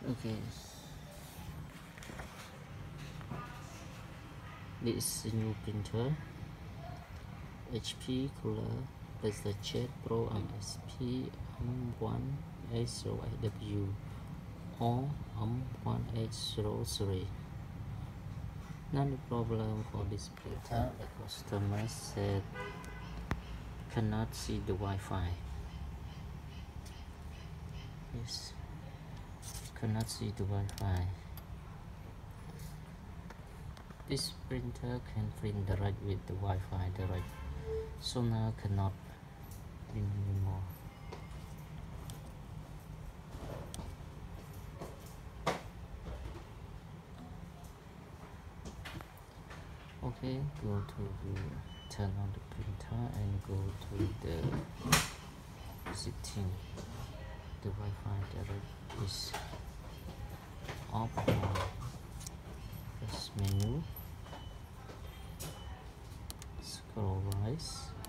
Okay, this is a new printer, HP color LaserJet Pro MFP M181w or M180 Not a problem for this printer. The customer said cannot see the Wi-Fi. Yes, cannot see the Wi-Fi. This printer can print direct with the Wi-Fi direct, so now cannot print anymore. Okay, go to turn on the printer and go to the setting. The Wi-Fi direct is off on first menu. Scroll right.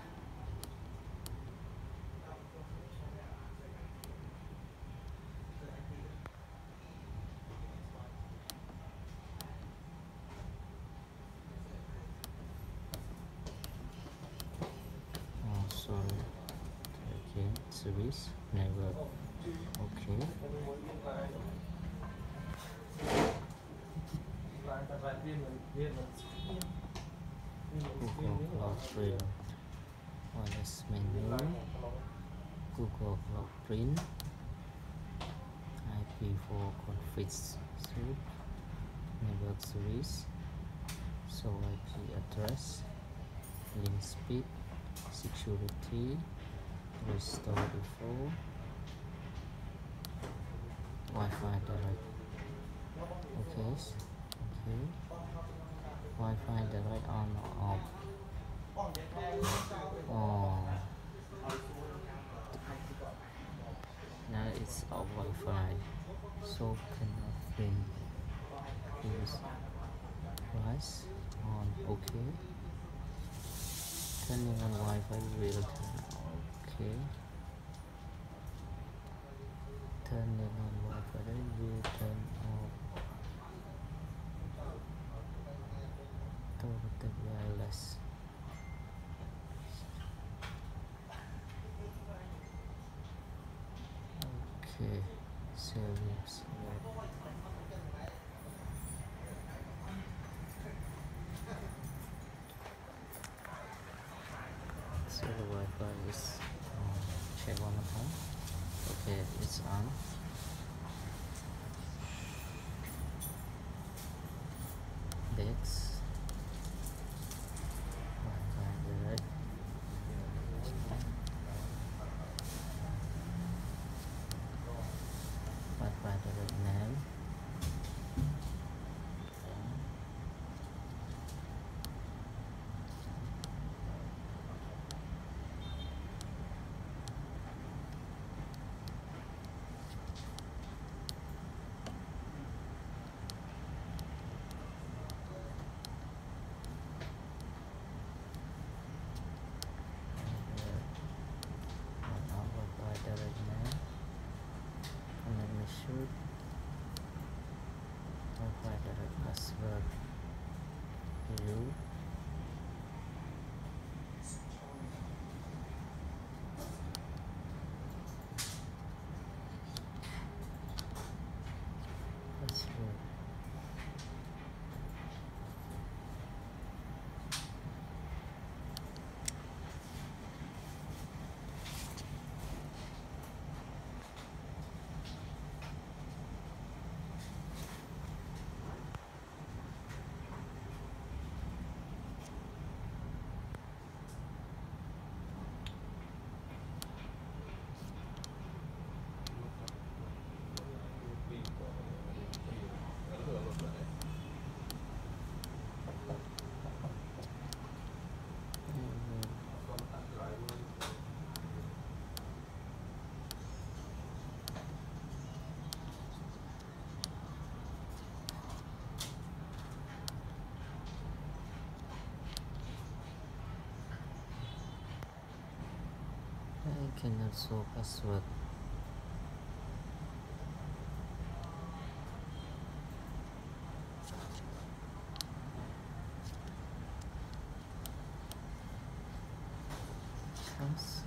Oh, sorry. Okay, service never. Okay. Google Cloud Print. Wireless menu. Google Cloud Print. IP4 config suite. Network service. So IP address. Link speed. Security. Restore default. Wi-Fi direct. Okay. Okay. Wi-Fi direct on or off. Oh, now it's off Wi-Fi, so cannot print. Use price on. Okay. Turning on Wi-Fi will turn. Okay. Turning on Wi-Fi will turn off. Total wireless. Okay, service. So the Wi-Fi is check one more time. Okay, it's on. Next, Wi-Fi direct. Wi-Fi direct name. Wi-Fi direct name. And let me shoot Wi-Fi direct password. You. Password. I cannot show password. Plus.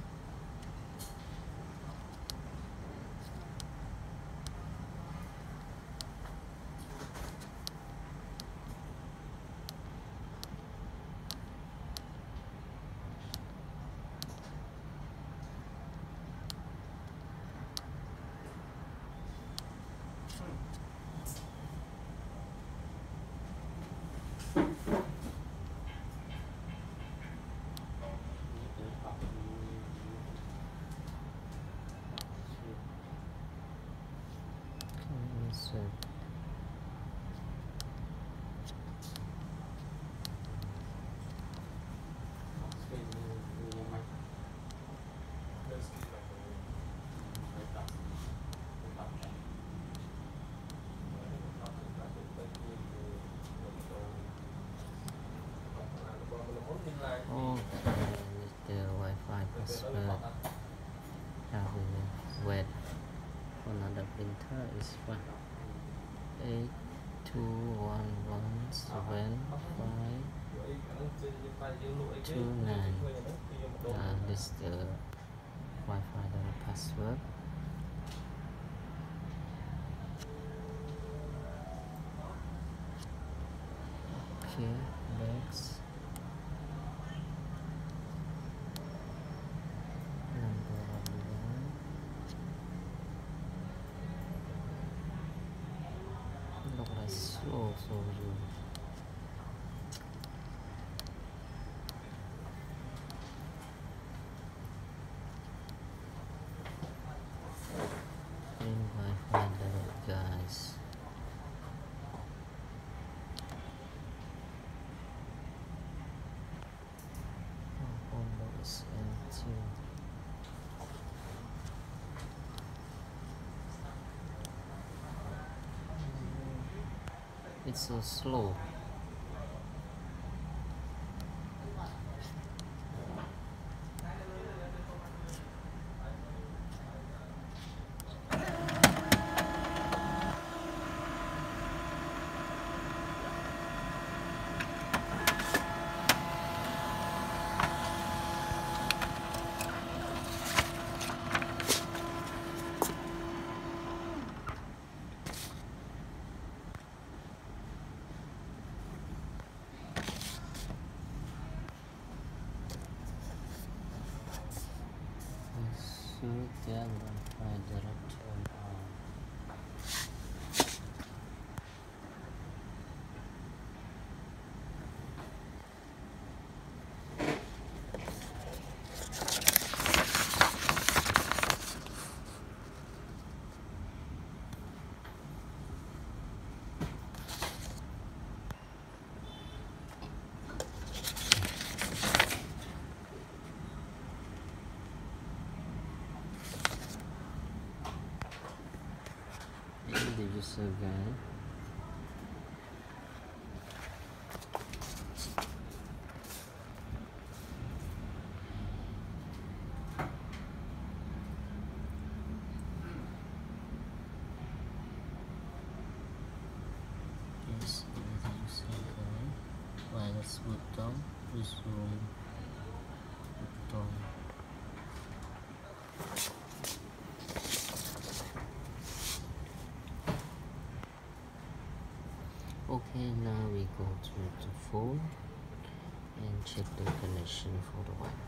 Insert. Okay, the Wi-Fi password have wait for another printer is 182115529. This is the Wi-Fi password. Okay, next. Number of the line. Look like slow, so you in Wi-Fi guys. Is empty. It's so slow. Shoot their Wi-Fi direct on. The user guide. Yes, the user guide. Wireless button, resume button. Okay, now we go to the phone and check the connection for the Wi-Fi.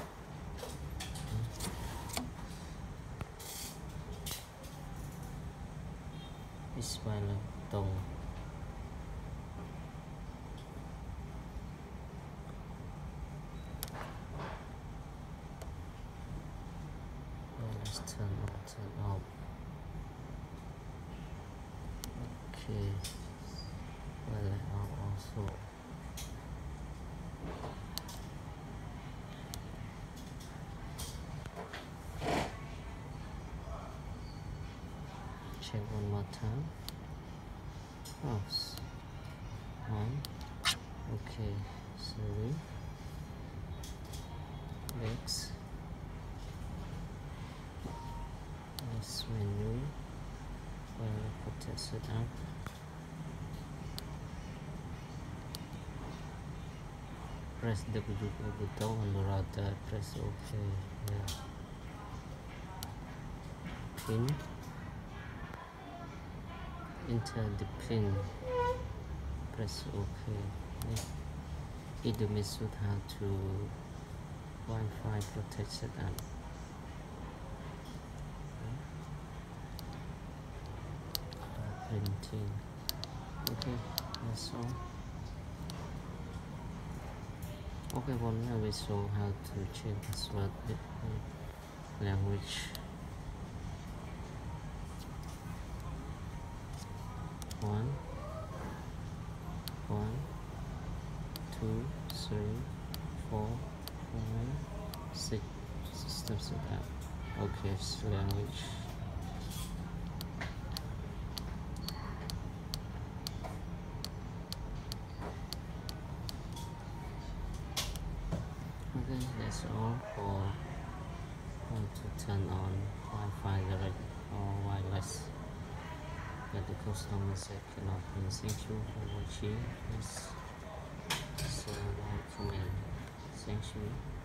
This wireless button. Let's turn on, turn off. Okay. Also check one more time. Off on. Okay, sorry. Next menu where I put test it up. press the button on the router, press OK. Yeah. Pin, enter the pin, press OK. Yeah. It should how to Wi-Fi protect setup. Printing. Okay, that's all. Okay, well now we show how to change password with language. 1, 2, 3, 4, 5, 6. System setup. Okay, language. Okay, that's all for how to turn on Wi-Fi direct or wireless. But the customer said cannot be. Thank you for watching. Please comment. Thank you.